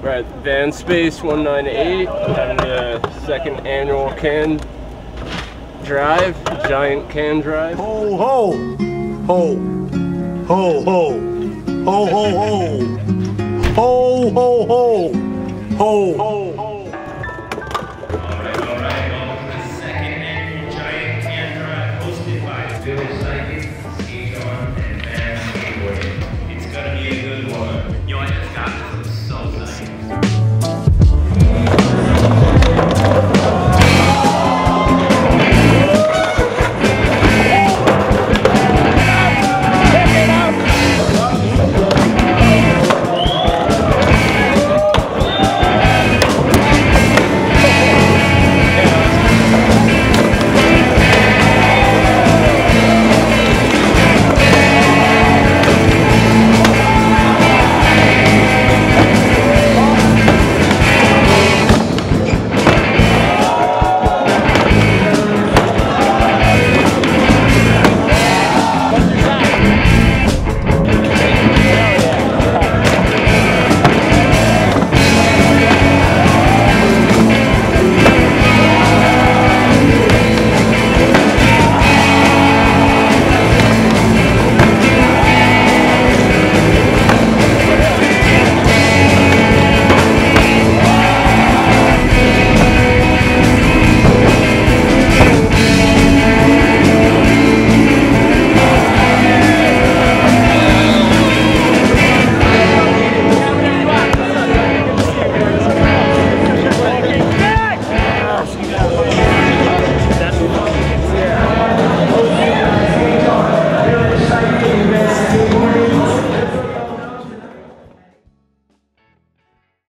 We're at Van Space 198, having the second annual can drive, giant can drive. Ho ho! Ho! Ho ho! Ho ho ho! Ho ho ho! Ho ho ho!